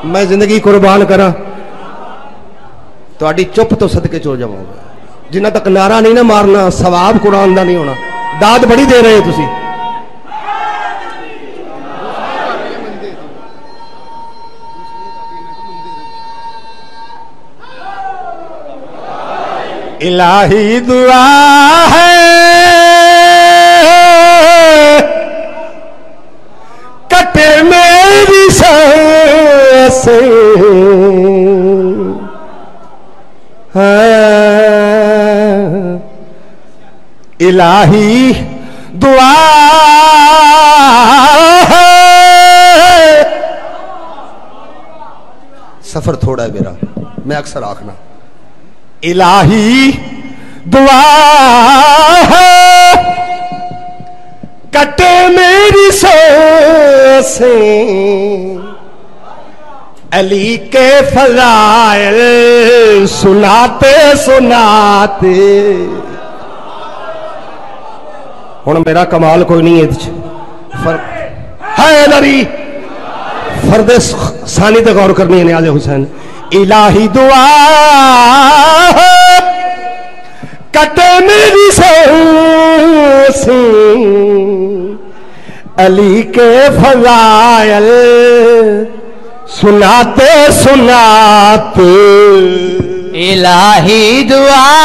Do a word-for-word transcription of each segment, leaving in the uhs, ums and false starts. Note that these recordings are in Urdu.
میں زندگی قربان کرا تہاڈی چپ تو صدقے چل جاواں گا جنہ تک نعرہ نہیں نہ مارنا ثواب قرآن دا نہیں ہونا داد بڑی دے رہے تسی الہی دعا ہے کٹے میری سانسیں الہی دعا ہے سفر تھوڑا ہے میرا میں اکثر آکھنا الہی دعا ہے کٹے میری سانسیں علی کے فضائل سناتے سناتے ہن میرا کمال کوئی نہیں ہے حیدری فرد ثانی تے غور کرنی ہے نیاز حسین الہی دعا کٹے میری سانسیں علی کے فضائل سناتے سناتے الہی دعا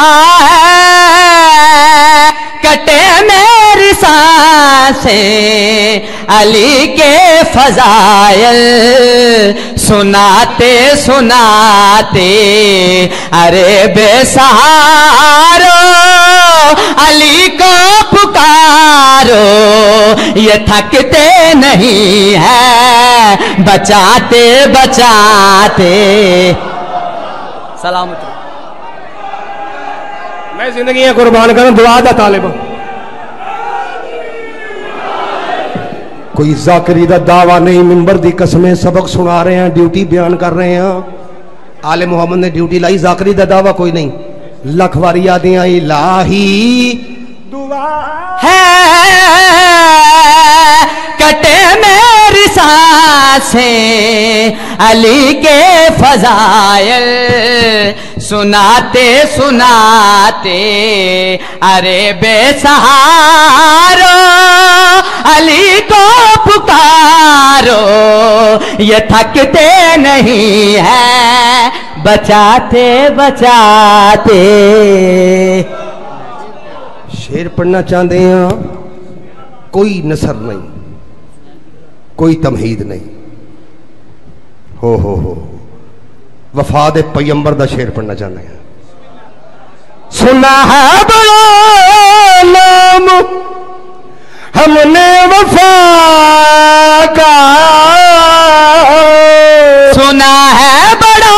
کٹے میری سانسیں علی کے فضائل سناتے سناتے ارے بے سہارو علی کو پکارو یہ تھکتے نہیں ہے بچاتے بچاتے سلامت میں زندگی قربان کروں دعا دا طالب کوئی ذاکری دا دعویٰ نہیں منبر دی قسمیں سبق سنا رہے ہیں ڈیوٹی بیان کر رہے ہیں آل محمد نے ڈیوٹی لائی ذاکری دا دعویٰ کوئی نہیں لکھ واری یادیاں الہی دعا ہے کٹے میری سانسیں علی کے فضائل سناتے سناتے ارے بے سہارو علی کو پکارو یہ تھکتے نہیں ہے بچاتے بچاتے شعر پڑھنا چاہتے ہیں کوئی نثر نہیں کوئی تمہید نہیں ہو ہو ہو وفاد پیمبر دا شعر پڑھنا چاہتے ہیں سنا ہے بڑا نام ہم نے وفا کا سنا ہے بڑا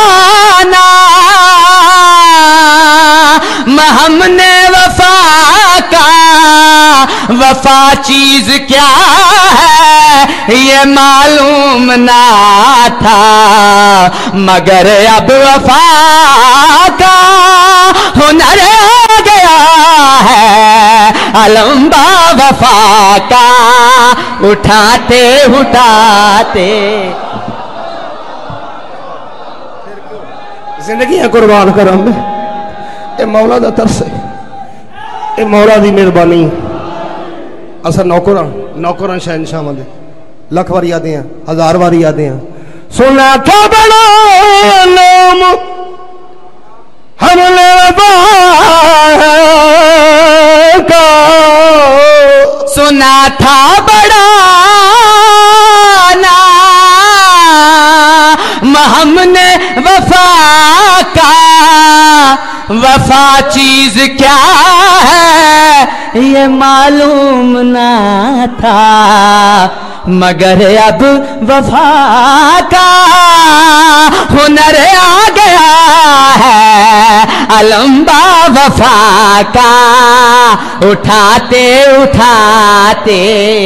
نام ہم نے وفا کا وفا چیز کیا ہے یہ معلوم نہ تھا مگر اب وفا کا ہنر آ گیا ہے علم با وفا کا اٹھاتے اٹھاتے زندگی قربان کرم اے مولا دا ترس ہے اے مولا دی مہربانی اصل نوکراں نوکراں شہنشاہ مندے لکھ واری یادیں ہیں ہزار واری یادیں ہیں سنا تھا بڑا نام ہم نے کا سنا تھا بڑا نام ہم نے وفا کا وفا چیز کیا ہے یہ معلوم نہ تھا مگر اب وفا کا ہنر آ گیا ہے علم با وفا کا اٹھاتے اٹھاتے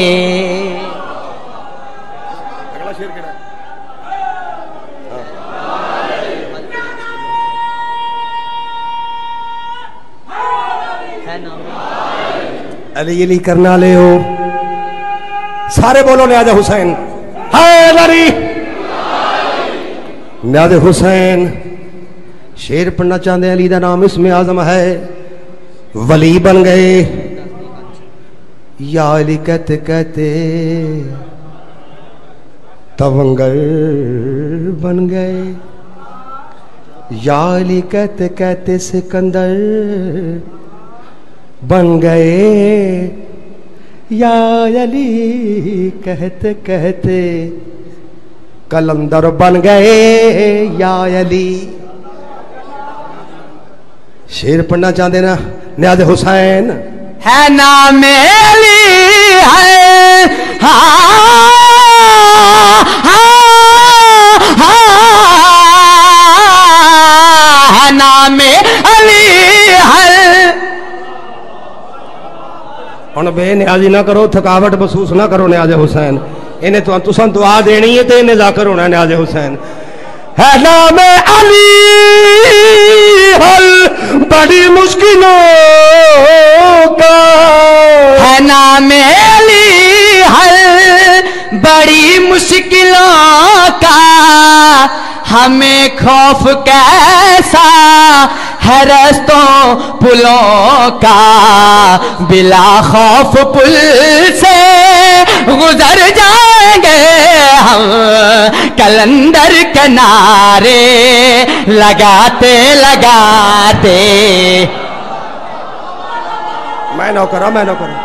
علی علی کرنا لے ہو سارے بولو نیاز حسین حیدری نیاز حسین شیر پڑھنا چاہتے ہیں، علی دا نام اسم اعظم ہے، ولی بن گئے یا علی کہتے کہتے تونگر بن گئے، یا علی کہتے کہتے سکندر بن گئے، یا علی کہتے کہتے کلندر بن گئے، یا علی۔ شیر پڑھنا چاہتے نا نیاز حسین ہے نام علی ہے، ہاں ہے نام علی ہے۔ ہن بے نیازی نہ کرو، تھکاوٹ محسوس نہ کرو نیاز حسین، انہیں تو تساں دعا دینی ہے تے انہیں ذاکر ہونا ہے نیاز حسین۔ ہے نام علی حل بڑی مشکلوں کا، ہے نام علی حل بڑی مشکلوں کا، ہمیں خوف کیسا ہے رستوں پلوں کا، بلا خوف پل سے گزر جائیں گے ہم، کلندر کنارے لگاتے لگاتے۔ میں نہ کرا میں نہ کرا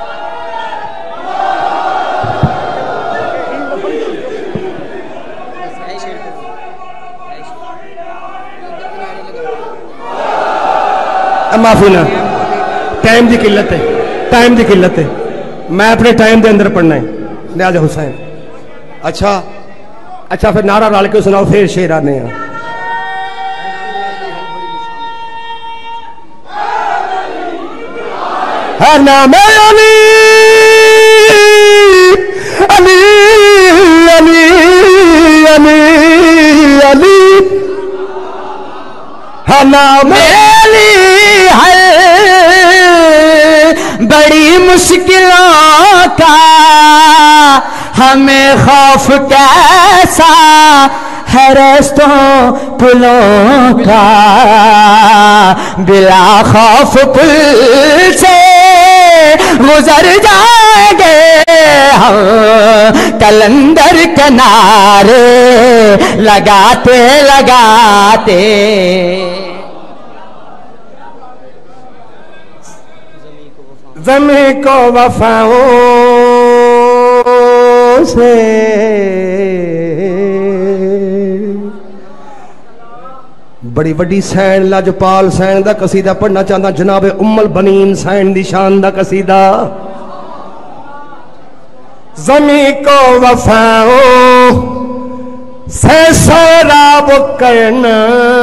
معافی نہ، ٹائم دی قلت ہے، ٹائم دی قلت ہے، میں اپنے ٹائم دے اندر پڑھنا ہے نیاز حسین۔ اچھا اچھا پھر نعرہ رال کے سناؤ، پھر شیر آنے ہیں۔ ہے نام علی علی علی علی علی، ہے نام علی ہے بڑی مشکلوں کا، ہمیں خوف کیسا ہے رستوں پلوں کا، بلا خوف پل سے گزر جائیں گے ہم، کلندر کنارے لگاتے لگاتے۔ زمین کو وفاؤں سے بڑی وڈی سین لاجپال سین دا قصیدہ پڑھنا چاہتا جناب ام البنین سین دی شان دا قصیدہ۔ زمین کو وفاؤں سے سیراب کرنا،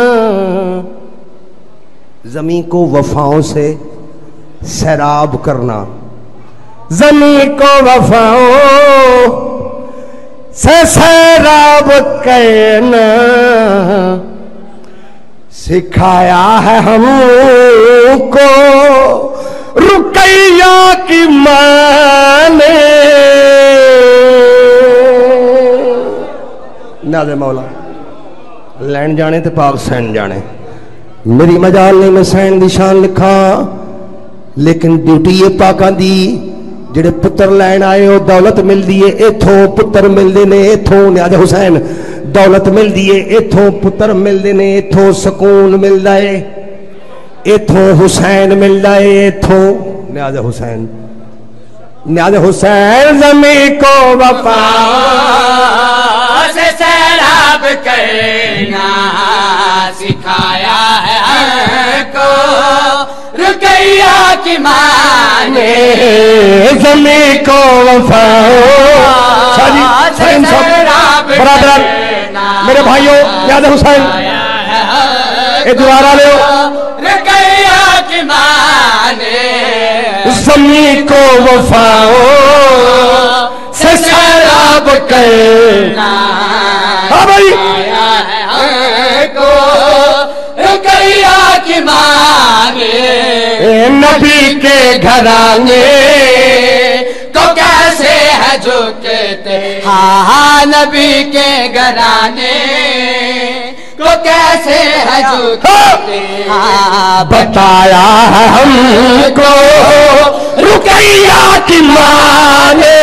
زمین کو وفاؤں سے سیراب کرنا، زمین کو وفاؤں سے سیراب کرنا، سکھایا ہے ہم کو رقیہ کی ماں نے۔ ناز مولا لین جانے تے پاک سین جانے، میری مجال نہیں میں سین دی شان لکھا، لیکن ڈیوٹی یہ پاکاں دی جڑے پتر لین آئے ہو دولت مل دیئے ایتھوں پتر مل دینے ایتھوں نیاز حسین، دولت مل دیئے ایتھوں پتر مل دینے ایتھوں سکون مل دائے ایتھوں حسین مل دائے ایتھوں نیاز حسین۔ نیاز حسین زمین کو وفا سے سیراب کرنا، سکھایا ہے ہر کو رقیہ کی ماں نے، زمین کو وفا سے سیراب برادران میرے بھائیوں نیاز حسین اے دوارا لے رقیہ کی ماں نے، زمین کو وفاؤں سے سیراب کرنا، ہاں بھائی کو رقیہ کی ماں نے، نبی کے گھرانے تو کیسے ہے جھکتے، ہاں نبی کے گھرانے को कैसे है झूठे بتایا ہے ہم کو رقیہ کی ماں نے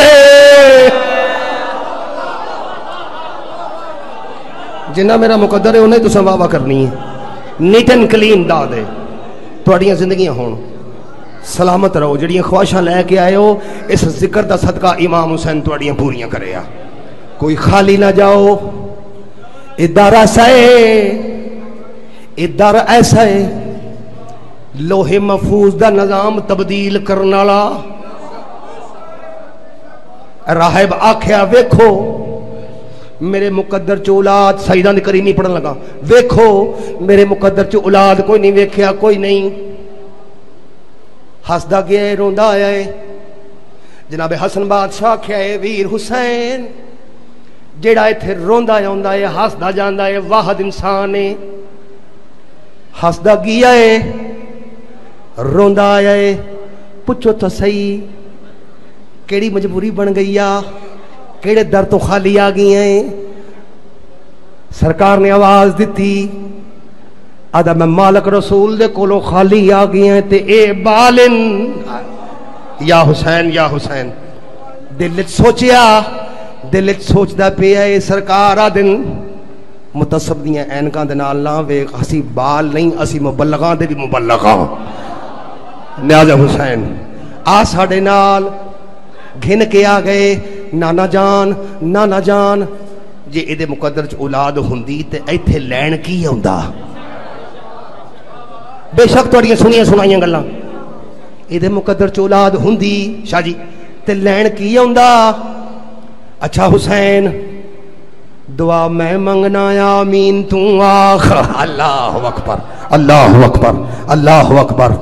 جنہ میرا مقدر ہے انہیں تو واہ واہ کرنی ہے نیٹ اینڈ کلین دا دے تھوڑیاں زندگیاں ہون سلامت رہو جڑیاں خواہشاں لے کے آئے ہو اس ذکر دا صدقہ امام حسین تھوڑیاں پوریاں کرے آ کوئی خالی نہ جاؤ ادھر ایسا ہے ادھر ایسا ہے لوہے محفوظ دا نظام تبدیل کرنا لا راہب آکھیا ویکھو میرے مقدر چ اولاد سیدہ دی کریمی پڑھن لگا ویکھو میرے مقدر چ اولاد کوئی نہیں ویکھیا کوئی نہیں ہسدا گیا روندا آیا ہے جناب حسن بادشاہ کیا ہے ویر حسین جیڑا ایتھے روندا آوندا ہے ہسدا جاندا ہے واحد انسان ہے ہسدا گیا ہے روندا آیا ہے پوچھو تو صحیح کیڑی مجبوری بن گئی آ کیڑے در تو خالی آ گئی ہیں سرکار نے آواز دیتی آدھا میں مالک رسول دے کولو خالی آ گئی ہیں تے اے بالن یا حسین یا حسین دلت سوچیا دلت سوچ دا پیا اے سرکار آ دن متصب دیاں اینکاں دے نال نہ ویکھ اسی بال نہیں اسی مبلغاں دے بھی مبلغاں نیازہ حسین آ ساڑے نال گھن کے آ گئے نانا جان نانا جان جے ایدے مقدر چ اولاد ہوندی تے ایتھے لین کی ہوندا بے شک تواڈیاں سنیاں سنائیاں گلاں ایدے مقدر چ اولاد ہوندی شاہ جی تے لین کی ہوندا اچھا حسین دعا میں منگنا آمین تو آخ اللہ اکبر اللہ اکبر اللہ اکبر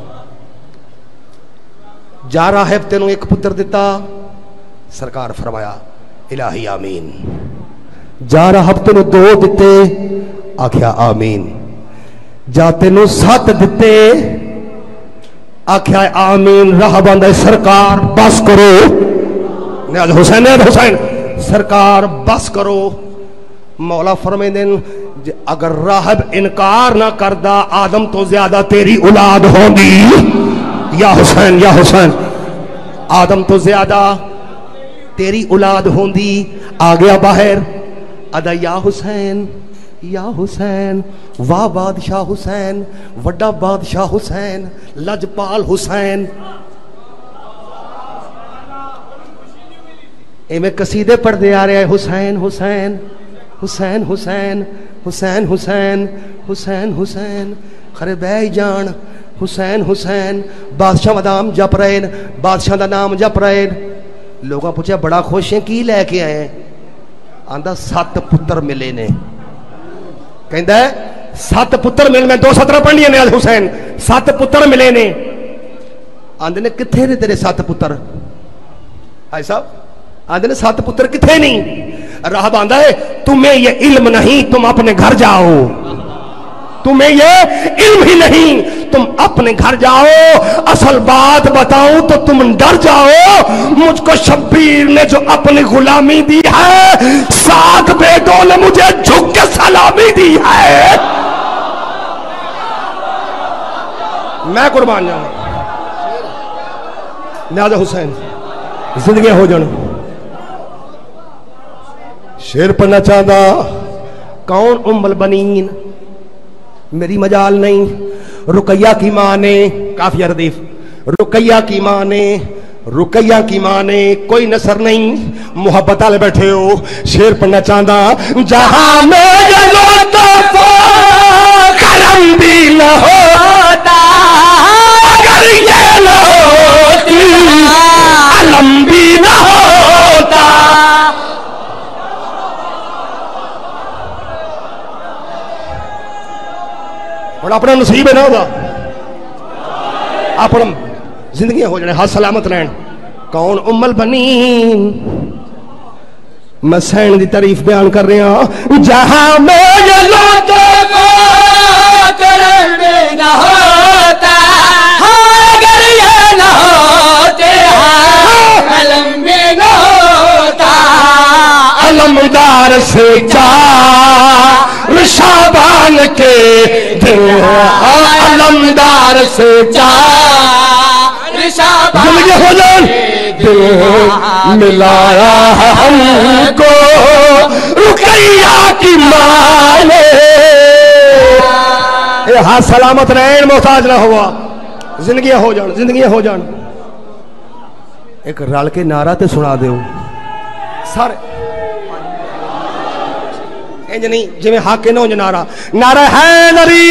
جا راہب تینوں ایک پتر دیتا سرکار فرمایا الہی آمین جا راہب تینوں دو دیتے آکھیا آمین جا تینوں سات دیتے آکھیا آمین راہب آندھا سرکار بس کرو نیاز حسین نیاز حسین سرکار بس کرو مولا فرمائیں دن اگر راہب انکار نہ کردہ آدم تو زیادہ تیری اولاد ہوگی یا حسین یا حسین آدم تو زیادہ تیری اولاد ہوندی آ گیا باہر ادا یا حسین یا حسین واہ بادشاہ حسین وڈا بادشاہ حسین لجپال حسین اے میں قصیدے پڑھ دے آ رہے ہیں حسین حسین حسین حسین حسین حسین حسین حسین خرے بے جان حسین حسین بادشاہ مدام جپ رہے بادشاہ دا نام جپ رہے لوگاں پوچھا بڑا خوش ہیں کی لے کے آئے ہیں آندھا سات پتر ملے نے کہندہ ہے سات پتر ملے میں دو سترہ پڑھ لیا نیاز حسین سات پتر ملے نے آندھے نے کتھے نے تیرے سات پتر آئی صاحب آندھے نے سات پتر کتھے نہیں راہب آندھا ہے تمہیں یہ علم نہیں تم اپنے گھر جاؤ تمہیں یہ علم ہی نہیں تم اپنے گھر جاؤ اصل بات بتاؤں تو تم ڈر جاؤ مجھ کو شبیر نے جو اپنی غلامی دی ہے سات بیٹوں نے مجھے جھک کے سلامی دی ہے میں قربان جاؤں نیاز حسین زندگی ہو جانا شیر پڑھنا چاہتا کون ام البنین میری مجال نہیں رقیہ کی ماں نے کافی ردیف رقیہ کی ماں نے رقیہ کی ماں نے کوئی نصر نہیں محبت والے بیٹھے ہو شیر پڑھنا چاہتا جہاں میرے لطف کرم بھی نہ ہوتا اگر یہ نہ ہوتی علم بھی نہ ہوتا اور اپنا نصیب ہے نہ ہوگا اپنا زندگی ہو جانے ہاتھ سلامت لین کون ام البنین میں سین دی تعریف بیان کر رہے ہیں جہاں میرے لطف کرم بھی نہ ہوتا اگر یہ نہ ہوتے علم بھی نہ ہوتا علمدار سے چار شابان کے دن علمدار سے چار شابان ہو جان دل ملایا ہم کو رقیہ کی ماں نے اے ہاں سلامت رہن محتاج نہ ہوا زندگیاں ہو جان زندگیاں ہو جان ایک رل کے نعرہ تے سنا دیو سارے انج نہیں جی میں حق نہ ہو نعرہ نعرہ حیدری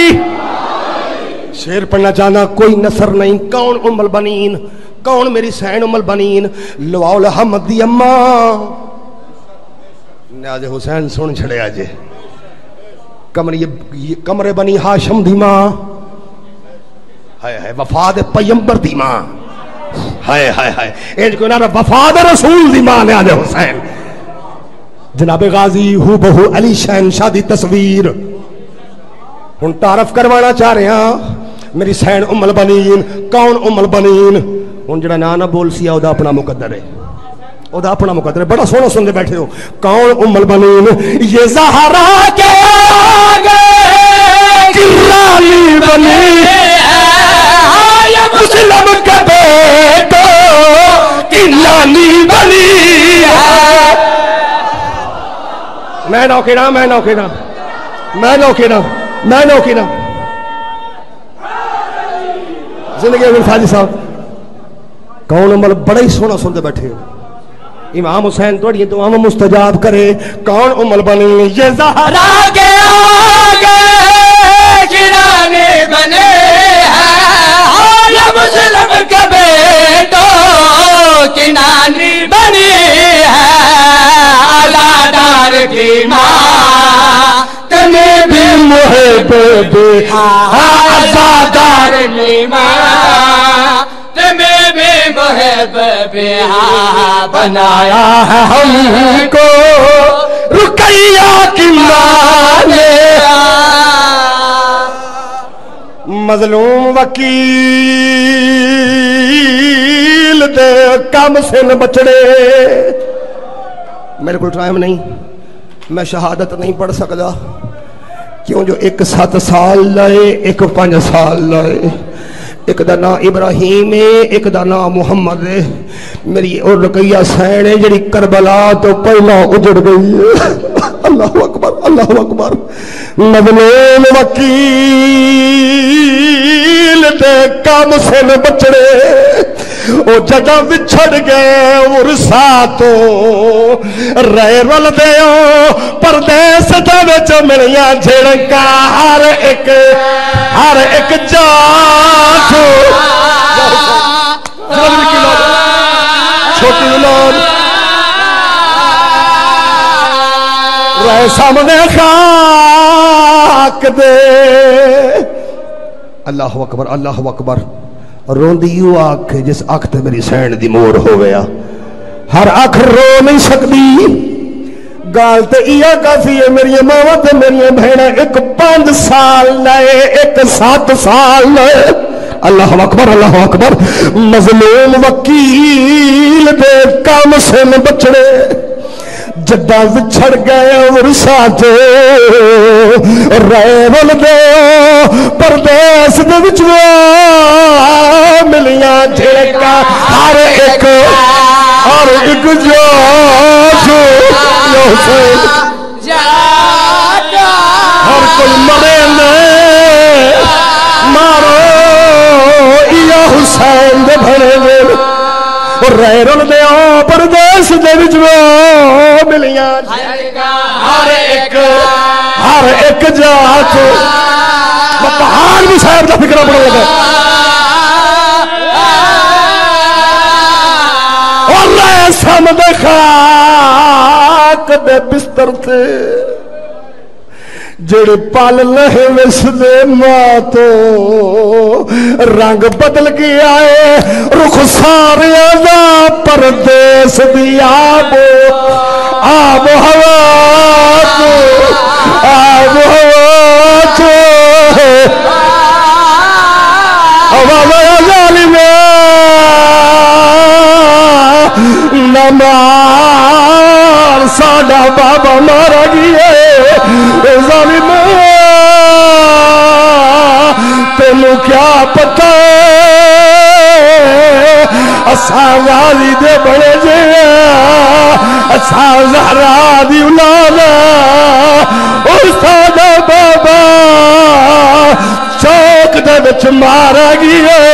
شیر پڑھنا چاہنا کوئی نصر نہیں کون ام البنین کون میری سین ام البنین لواؤ الحمد دی اماں نیاز حسین سن چھڑے آجے کمر یہ کمر بنی ہاشم دی ماں ہائے ہائے وفاد پیمبر دی ماں ہائے ہائے ہائے ایج کوئی نعرہ وفاد رسول دی ماں نیاز حسین جناب غازی ہو بہو علی شہن شادی تصویر ہن تعارف کروانا چاہ رہے ہیں میری سین ام البنین کون ام البنین ہن جڑا نا نہ بول سی او دا اپنا مقدر ہے او دا اپنا مقدر ہے بڑا سونا سن دے بیٹھے ہو کون ام البنین یہ زہرا کے آگے کرانی بنی یہ مسلم کا بیٹا کرانی بنی میں نوکینا میں نوکینا میں نوکینا میں نوکینا زندگی میں فاضی صاحب کون عمل بڑا ہی سونا سنتے بیٹھے امام حسین توڑی دعا مستجاب کرے کون عمل بنی یہ زہرا کے آگے گرانے بنے یہ مسلم کا بیٹا کنانی بنی ہے علادار کی ماں تمہیں بھی محبوب آزادار کی ماں تمہیں بھی محبوب بنایا ہے ہم کو رقیہ کی ماں نے مظلوم وکیل دے کام سے نہ بچڑے میرے کو ٹائم نہیں میں شہادت نہیں پڑھ سکتا کیوں جو ایک سات سال لائے ایک پانچ سال لائے ایک دا نام ابراہیم ہے ایک دا نام محمد ہے میری اور رقیہ سین ہے جڑی کربلا تو پہلا اجڑ گئی ہے اللہ اکبر اللہ اکبر مظلوم وکیل دے کام سے نہ بچڑے او جگہ بچھڑ گئے ورسا تو رہے رل دیو پردیس دے وچ ملیاں جھڑکا ہر ایک ہر ایک جات چھوٹی لون رہے سامنے خاک دے اللہ اکبر اللہ اکبر روندی یوں آنکھ جس آنکھ تے میری سین دی مور ہو گیا ہر آنکھ رو نہیں سکتی گال تے ایا کافی ہے میری ماما تے میری بہنیں ایک پانچ سال لائے ایک سات سال لائے اللہ اکبر اللہ اکبر مظلوم وکیل دے کام سے نہ بچڑے جدہ وچھڑ گئے ورسا تو رہے ول دے پردیس دے وچھو ملیاں جھڑکا ہر ایک ہر ایک جو ہر کوئی مرے نے مارو یا حسین دے بھڑے دے رہے رل دے پردیس دے وچھو ملیاں ہر ایک ہر ایک جات پہاڑ بھی صاحب دا فکرہ پڑھنے لگا اور رہے سامد خاک دے بستر تھے جڑے پال لہے وسدے ماں تو رنگ بدل کے آئے رخ سارے دا پردیس دی آب آب ہوا تو آب ہوا تو ہوا ظالم نمار سا نو کیا پتہ اساں غازی دے بڑے جے اساں زہرا دی اولاد استاد بابا چوک دے وچ مارا گیا